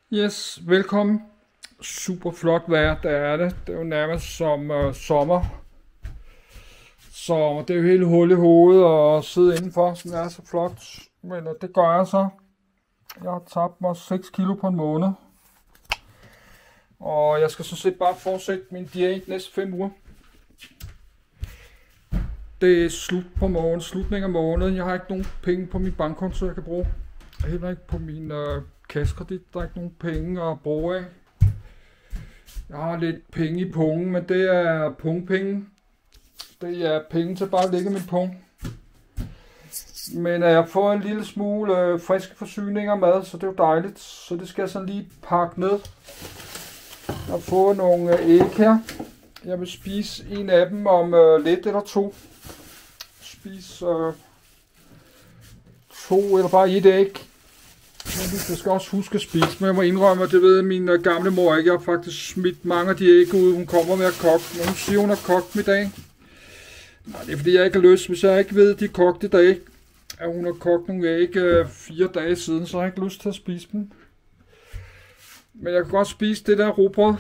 Yes, velkommen. Super flot vejr, der er det. Det er jo nærmest som sommer. Så det er jo helt hul i hovedet at sidde indenfor, som er så flot. Men det gør jeg så. Jeg har tabt mig 6 kilo på en måned. Og jeg skal så set bare fortsætte min diæt næste 5 uger. Det er slut på måneden, slutning af måneden. Jeg har ikke nogen penge på min bankkonto, jeg kan bruge. Heller ikke på min kassekredit. Der er ikke nogen penge at bruge af. Jeg har lidt penge i pungen, men det er pungpenge. Det er penge til bare at lægge min pung. Men jeg får en lille smule friske forsyninger mad, så det er jo dejligt. Så det skal jeg sådan lige pakke ned. Jeg får nogle æg her. Jeg vil spise en af dem om lidt eller to. Spise 2 eller bare et æg. Jeg skal også huske at spise, men jeg må indrømme, at det ved min gamle mor ikke. Jeg har faktisk smidt mange af de æg ud, hun kommer med at koge. Men hun siger, hun har kogt dem i dag. Nej, det er fordi jeg ikke har lyst. Hvis jeg ikke ved, at de er kogt i dag, at hun har kogt nogle æg 4 dage siden, så har jeg ikke lyst til at spise dem. Men jeg kan godt spise det der rugbrød.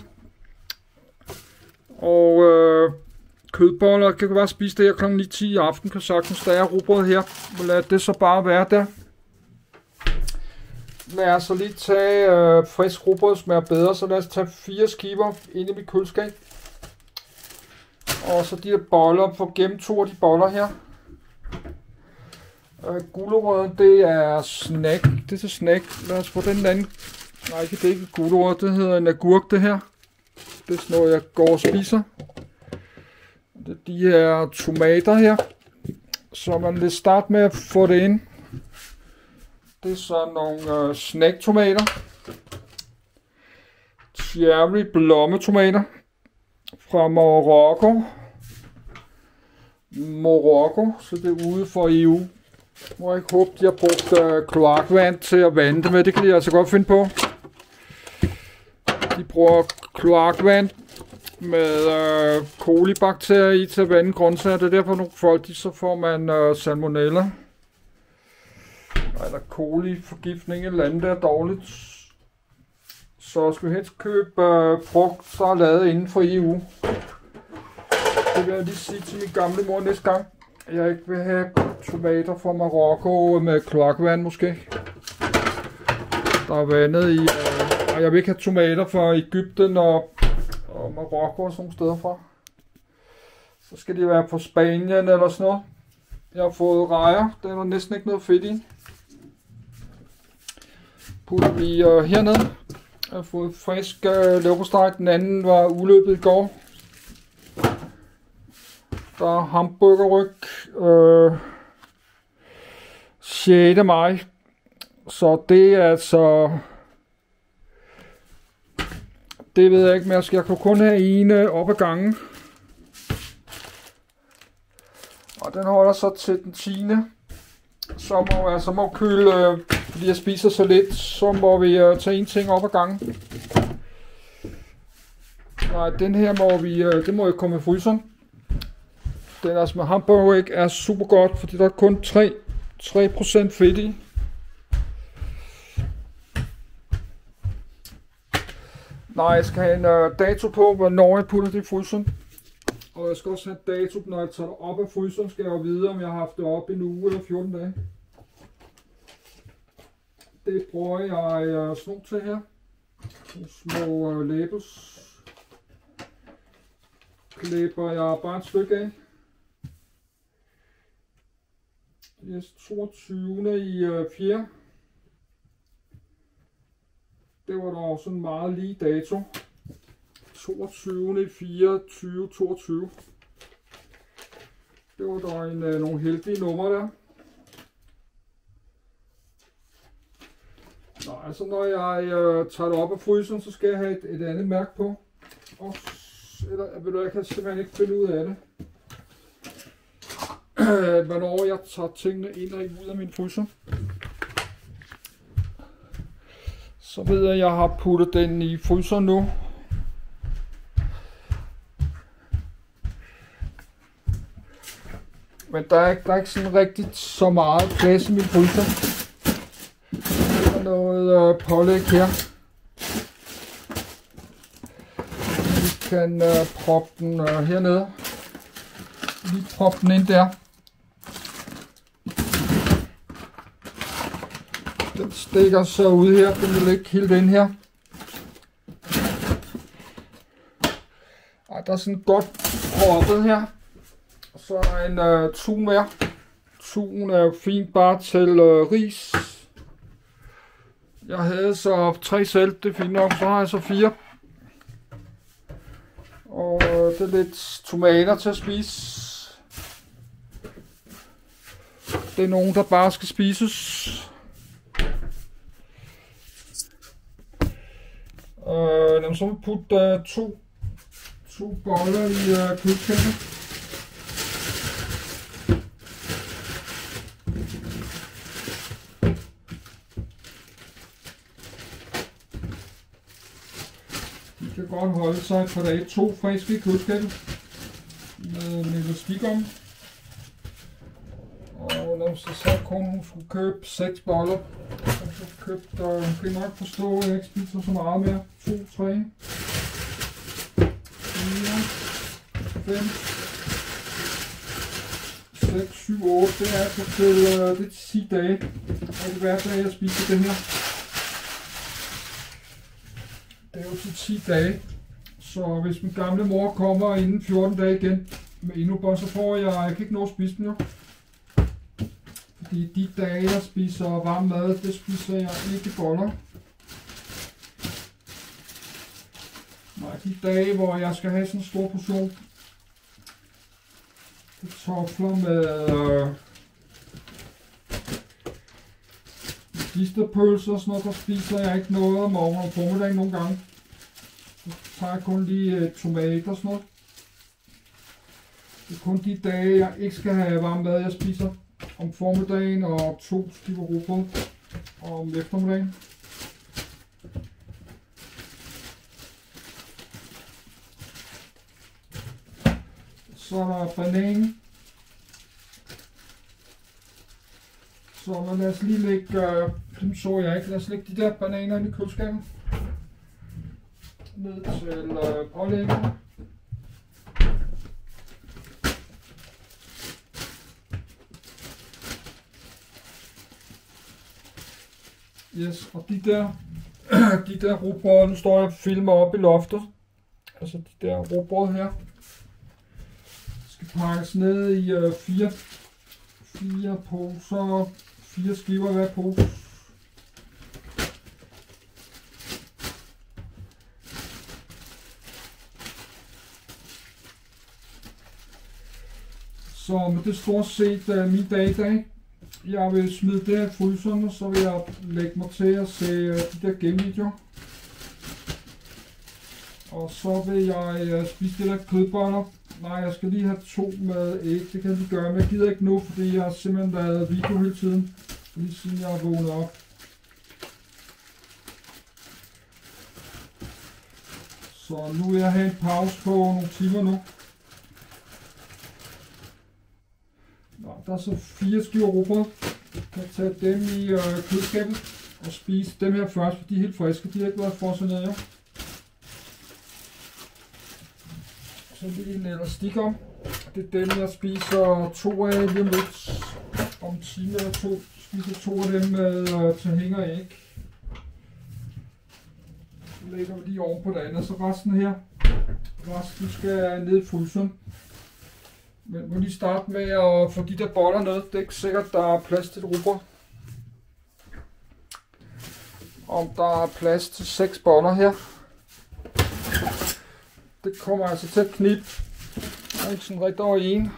Og kødboller, jeg kan bare spise det her kl. 9-10 i aften, kan sagtens, der er rugbrød her. Men lad det så bare være der. Lad os så lige tage frisk rugbrød, smager bedre, så lad os tage 4 skiver ind i mit køleskab. Og så de her boller, få gennem 2 af de boller her. Gulerødden, det er snack, det er til snack. Lad os få den anden, nej det er ikke gulerød, det hedder en agurk det her. Det er sådan noget, jeg går og spiser. Det er de her tomater her. Så man vil starte med at få det ind. Det er så nogle snacktomater. Cherry blommetomater. Fra Marokko. Så det er ude for EU. Må jeg ikke håbe, de har brugt kloakvand til at vande det med. Det kan de altså godt finde på. De bruger kloakvand med kolibakterier i til at vande grøntsager. Det er derfor nogle folk, så får man salmonella. Eller koliforgiftning eller andet, der er dårligt. Så skal vi helst købe frugt, der er lavet inden for EU. Det vil jeg lige sige til min gamle mor næste gang. Jeg ikke vil have tomater fra Marokko med kloakvand måske. Der er vandet i. Og jeg vil ikke have tomater fra Egypten og Marokko og sådan nogle steder fra. Så skal de være fra Spanien eller sådan noget. Jeg har fået rejer. Der er næsten ikke noget fedt i. Putter vi hernede. Jeg har fået frisk leverpostej. Den anden var uløbet i går. Der er hamburgerryg. 6. maj. Så det er altså. Det ved jeg ikke mere. Jeg kan kun have en op ad gangen. Og den holder så til den 10. Så må køle, fordi jeg spiser så lidt, så må vi tage en ting op ad gangen. Nej, den her må vi, det må ikke komme i fryseren. Den altså med hamburgeræg er super godt, fordi der er kun 3% fedt i. Nej, jeg skal have en dato på, hvornår jeg putter det i fryseren. Og jeg skal også have dato, når jeg tager det op af fryseren, skal jeg jo vide, om jeg har haft det op i en uge eller 14 dage. Det bruger jeg sådan til her. Små labels. Klipper jeg bare et stykke af. Yes, 22. i 4. Det var da også en meget lige dato. 22. i 4. 2022. Det var da nogle heldige numre der. Nå, altså når jeg tager det op af fryseren, så skal jeg have et andet mærke på. Eller ved du, jeg kan simpelthen ikke finde ud af det. Hvornår jeg tager tingene ind og ud af min fryser. Så ved jeg, at jeg har puttet den i fryseren nu. Men der er ikke sådan rigtigt så meget plads i min fryser. Der er noget pålæg her. kan proppe den hernede. Lige proppe den ind der. Den stikker så ud her, den vil ikke helt ind her. Ej, der er sådan godt proppet her. Og så er en tun mere. Tun er jo fint bare til ris. Jeg havde så 3 selv, det er fint nok, så har jeg så 4. Og det er lidt tomater til at spise. Det er nogen, der bare skal spises. Så vil vi putte to boller i køleskabet. De kan godt holde sig et par dage. 2 friske i køleskabet med elastik om. Og så kun hun skulle købe 6 boller. Og så købte hun kan nok forstå, at jeg ikke spiser så meget mere. 2, 3, 4, 5, 6, 7, 8. Det er altså til det er 10 dage. Og det hver dag jeg spiser det her. Det er jo til 10 dage. Så hvis min gamle mor kommer inden 14 dage igen med endnu bare, så får jeg kan ikke nå at spise den jo. Fordi de dage, jeg spiser varm mad, det spiser jeg ikke boller. Nej, de dage, hvor jeg skal have sådan en stor portion kartofler med klisterpølser og sådan noget, der spiser jeg ikke noget om morgenen og formiddagen nogle gange. Så tager jeg kun lige tomater og sådan noget. Det er kun de dage, jeg ikke skal have varm mad, jeg spiser. Om formiddagen og 2 skiver rugbrød om eftermiddagen. Så er der banan. Så lad os lige lægge, dem så jeg ikke, lad os lægge de der bananer ind i køleskabet. Ned til pålægget. Yes, og de der rugbrød, nu står jeg og filmer op i loftet. Altså de der rugbrød her. Skal pakkes ned i 4 poser, 4 skiver hver pose. Så det er stort set min dag i dag. Jeg vil smide det her i fryseren, og så vil jeg lægge mig til at se de der gamevideoer. Og så vil jeg spise det der kødboller. Nej, jeg skal lige have 2 med æg, det kan jeg lige gøre, men jeg gider ikke nu, fordi jeg har simpelthen lavet video hele tiden, lige siden jeg har vågnet op. Så nu vil jeg have en pause på nogle timer nu. Nå, der er så 4 skiver rugbrød. Jeg kan tage dem i køleskabet og spise dem her først, for de er helt friske, de har ikke været frosset ned, jo. Så lige en elastik om. Det er dem, jeg spiser 2 af lige om lidt. Om en time eller 2 spiser 2 af dem med tilhængeræg. Så lægger vi lige oven på det andet, så resten her. Resten skal ned i fryseren. Men må lige starte med at få de der boller ned. Det er ikke sikkert, der er plads til et rugbrød. Om der er plads til 6 boller her. Det kommer altså til at knibe. Jeg er ikke sådan rigtig over 1.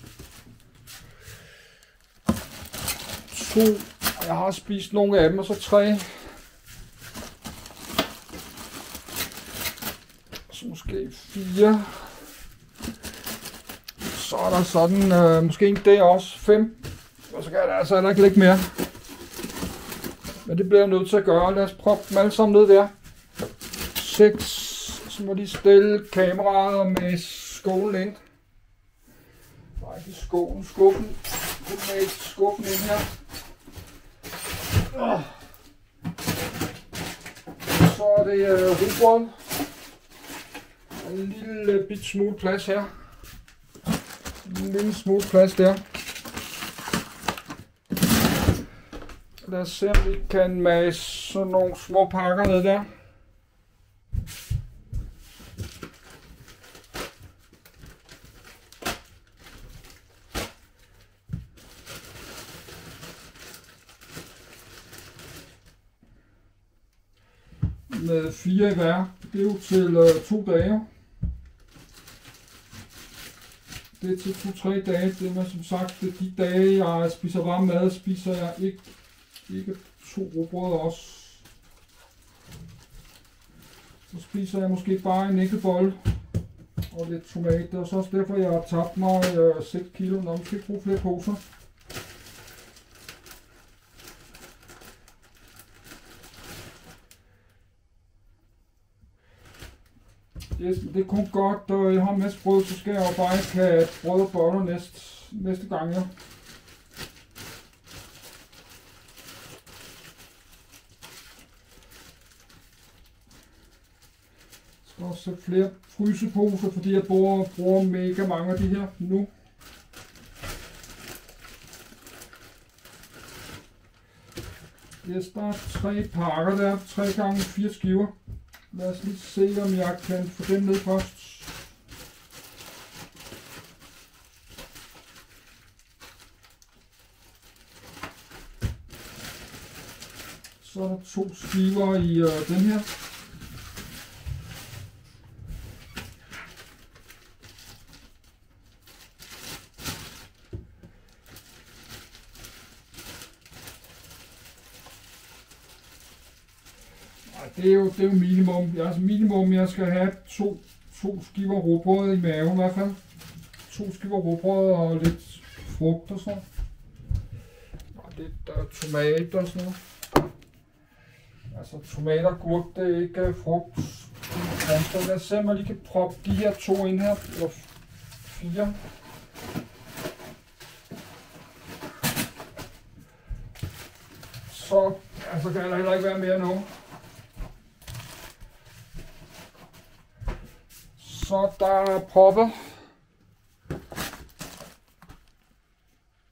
2. Jeg har spist nogle af dem, og så 3. Så måske 4. Så er der sådan, måske en der også. 5. Og så kan der altså ikke lægge mere. Men det bliver jeg nødt til at gøre. Lad os proppe dem alle sammen ned der. 6. Så må de stille kameraet med skålen ind. Nej, ikke skålen, skuffen. Put med skuffen ind her. Så er det rugbrød. en lille bit smule plads her. En lille smule plads der. Lad os se, om vi kan mase sådan nogle små pakker ned der. Med 4 i hver. Det er jo til 2 dage. Det er til 2-3 dage. Det er som sagt, det er de dage, jeg spiser varm mad, spiser jeg ikke 2 rugbrød også. Så spiser jeg måske bare en æggebolle og lidt tomat. Og så også derfor, jeg har tabt mig 6 kilo, når man skal ikke bruge flere poser. Det er kun godt, og jeg har en masse brød, så skal jeg jo bare ikke have brød og boller næste gang. Ja. Jeg skal også sætte flere fryseposer, fordi jeg bruger mega mange af de her nu. Der er 3 pakker der, 3 gange 4 skiver. Lad os lige se, om jeg kan få dem ned først. Så er der 2 skiver i den her. Det er jo minimum. Jeg skal have to skiver rugbrød i maven i hvert fald. 2 skiver rugbrød og lidt frugt og sådan. Og lidt tomat og sådan noget. Altså tomat og gurk, det er ikke frugt. Lad os se, om jeg lige kan proppe de her 2 ind her. Eller 4. Så kan der heller ikke være mere nu. Så der er proppet.